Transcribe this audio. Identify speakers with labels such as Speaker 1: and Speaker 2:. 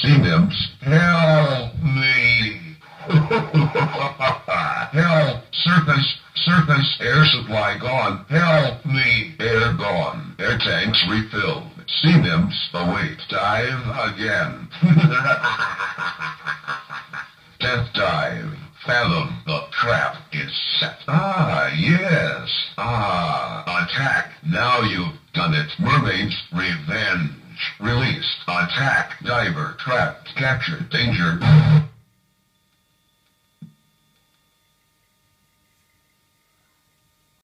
Speaker 1: Sea nymphs, help me. Help, surface air supply gone. Help me, air gone. Air tanks refilled. Sea nymphs await. Dive again. Death dive. Fathom, the trap is set. Ah, yes. Ah, attack. Now you've done it. Mermaid's revenge. Release. Attack. Diver. Trapped. Captured. Danger.